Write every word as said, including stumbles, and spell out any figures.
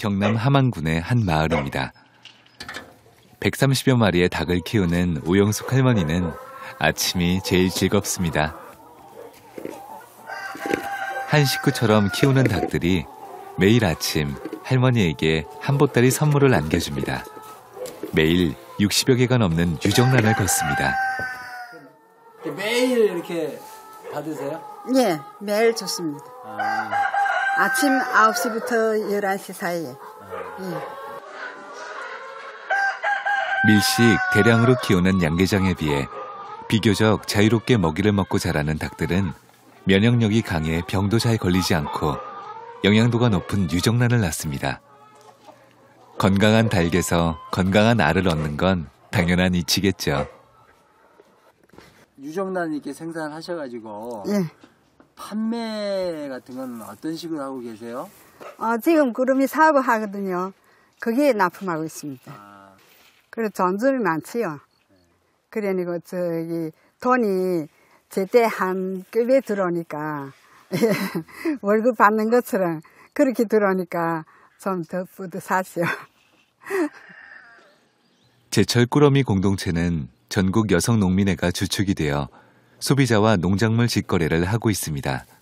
경남 함안군의 한 마을입니다. 백삼십여 마리의 닭을 키우는 오영숙 할머니는 아침이 제일 즐겁습니다. 한 식구처럼 키우는 닭들이 매일 아침 할머니에게 한 보따리 선물을 안겨줍니다. 매일 육십여 개가 넘는 유정란을 걷습니다. 매일 이렇게 받으세요? 예, 매일 좋습니다. 아. 아침 아홉 시부터 열한 시 사이에. 아. 예. 밀식 대량으로 키우는 양계장에 비해 비교적 자유롭게 먹이를 먹고 자라는 닭들은 면역력이 강해 병도 잘 걸리지 않고 영양도가 높은 유정란을 낳습니다. 건강한 닭에서 건강한 알을 얻는 건 당연한 이치겠죠. 유정란 이렇게 생산하셔가지고 예. 판매 같은 건 어떤 식으로 하고 계세요? 어, 지금 구름이 사업을 하거든요. 거기에 납품하고 있습니다. 아. 그래서 전점이 많지요. 그러니까 저기 돈이 제때 한 급에 들어오니까 월급 받는 것처럼 그렇게 들어오니까 좀 더 뿌듯하죠. 제철 꾸러미 공동체는 전국 여성 농민회가 주축이 되어 소비자와 농작물 직거래를 하고 있습니다.